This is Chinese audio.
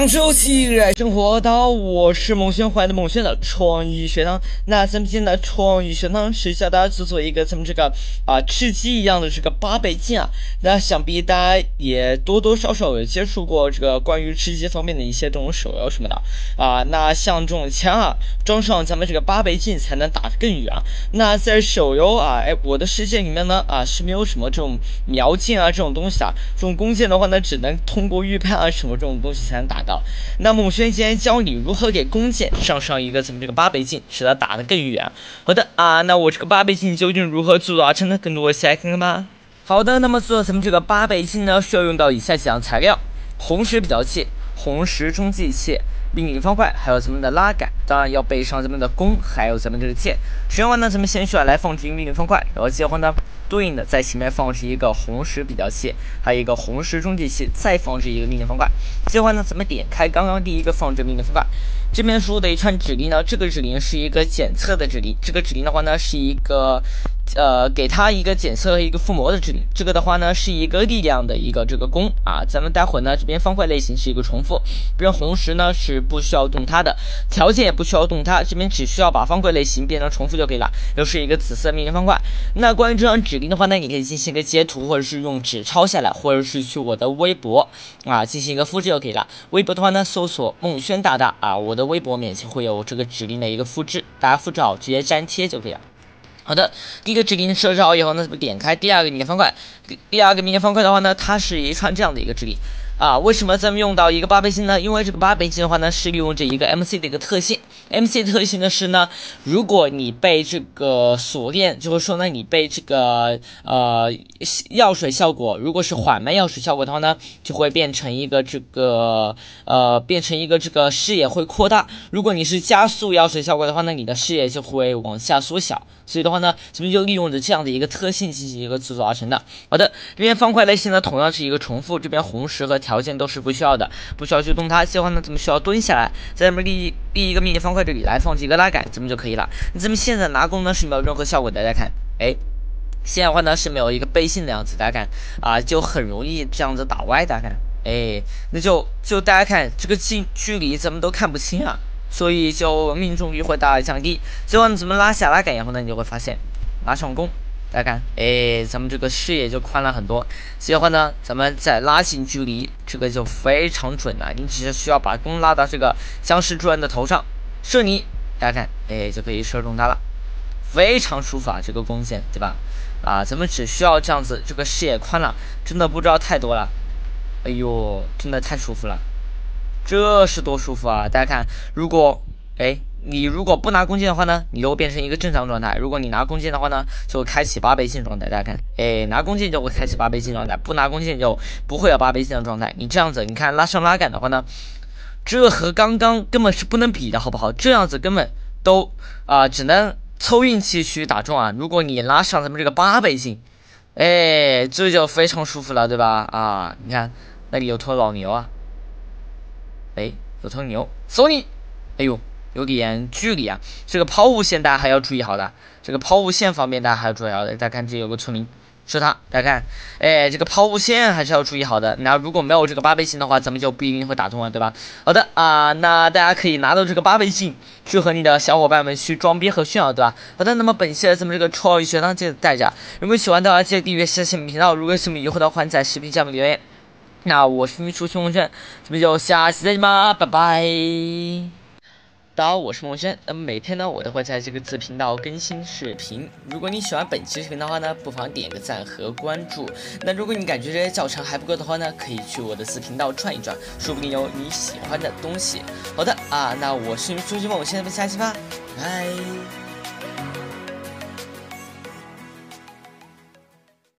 享受喜热爱生活的，我是孟轩，欢迎的孟轩的创意学堂。那咱们今天的创意学堂是教大家制作一个咱们这个吃鸡一样的这个8倍镜啊。那想必大家也多多少少有接触过这个关于吃鸡方面的一些这种手游什么的啊。那像这种枪啊，装上咱们这个8倍镜才能打得更远。那在手游我的世界里面呢是没有什么这种瞄镜啊这种东西啊，这种弓箭的话呢，只能通过预判啊什么这种东西才能打到。那么我今天教你如何给弓箭上一个咱们这个8倍镜，使它打得更远。好的那我这个8倍镜究竟如何制作成呢？更多一起来看看吧。好的，那么做咱们这个8倍镜呢，需要用到以下几样材料：红石比较器、红石中继器、命令方块，还有咱们的拉杆，当然要备上咱们的弓，还有咱们这个箭。使用完呢，咱们先需要来放置一个命令方块，然后接着呢，对应的在前面放置一个红石比较器，还有一个红石中继器，再放置一个命令方块。接着呢，咱们点开刚刚第一个放置命令方块，这边输入的一串指令呢，这个指令是一个检测的指令，这个指令的话呢是一个给它一个检测和一个附魔的指令，这个的话呢是一个力量的一个这个弓啊。咱们待会呢这边方块类型是一个重复，这边红石呢是不需要动它的，条件也不需要动它，这边只需要把方块类型变成重复就可以了，又是一个紫色命令方块。那关于这张指令的话呢，你可以进行一个截图，或者是用纸抄下来，或者是去我的微博进行一个复制就可以了。微博的话呢，搜索孟轩大大我的微博面前会有这个指令的一个复制，大家复制好直接粘贴就可以了。好的，第一个指令设置好以后呢，点开第二个命令方块。第二个命令方块的话呢，它是一串这样的一个指令为什么咱们用到一个8倍镜呢？因为这个8倍镜的话呢，是利用这一个 MC 的一个特性。MC 特性的是呢，如果你被这个锁链，就是说呢，你被这个药水效果，如果是缓慢药水效果的话呢，就会变成一个这个视野会扩大。如果你是加速药水效果的话呢，你的视野就会往下缩小。所以的话呢，咱们就利用着这样的一个特性进行一个制作而成的。好的，这边方块类型呢同样是一个重复，这边红石和条件都是不需要的，不需要去动它。接着呢，咱们需要蹲下来，在咱们第一个命令方块这里来放置一个拉杆，咱们就可以了。咱们现在拿弓呢是没有任何效果的，大家看，现在的话呢是没有一个背信的样子，大家看就很容易这样子打歪，大家看，那就大家看这个距离咱们都看不清所以就命中率会大大降低。最后呢，咱们拉下拉杆以后呢，你就会发现拉上弓，大家看，咱们这个视野就宽了很多。所以的话呢，咱们再拉近距离，这个就非常准了。你只是需要把弓拉到这个僵尸主人的头上，射你，大家看，就可以射中它了，非常舒服这个弓箭，对吧？咱们只需要这样子，这个视野宽了，真的不知道太多了。哎呦，真的太舒服了。这是多舒服大家看，如果你如果不拿弓箭的话呢，你就变成一个正常状态；如果你拿弓箭的话呢，就开启8倍镜状态。大家看，拿弓箭就会开启8倍镜状态，不拿弓箭就不会有8倍镜的状态。你这样子，你看拉上拉杆的话呢，这和刚刚根本是不能比的，好不好？这样子根本都只能凑运气去打中如果你拉上咱们这个8倍镜，这就非常舒服了，对吧？你看那里有头老牛有头牛，索尼，哎呦，有点距离这个抛物线大家还要注意好的，这个抛物线方面大家还要注意好的。大家看这有个村民，是他，大家看，这个抛物线还是要注意好的。那如果没有这个8倍镜的话，咱们就不一定会打中对吧？好的那大家可以拿到这个8倍镜，去和你的小伙伴们去装逼和炫耀，对吧？好的，那么本期的咱们这个创意学堂就带着，如果喜欢的话记得订阅下线频道，如果有什么疑惑的话，在视频下面留言。那我是秘书熊轩，咱们就下期再见吧，拜拜。大家好，我是孟轩。那么每天呢，我都会在这个子频道更新视频。如果你喜欢本期视频的话呢，不妨点个赞和关注。那如果你感觉这些教程还不够的话呢，可以去我的子频道转一转，说不定有你喜欢的东西。好的那我是秘书熊，我们下期吧，拜。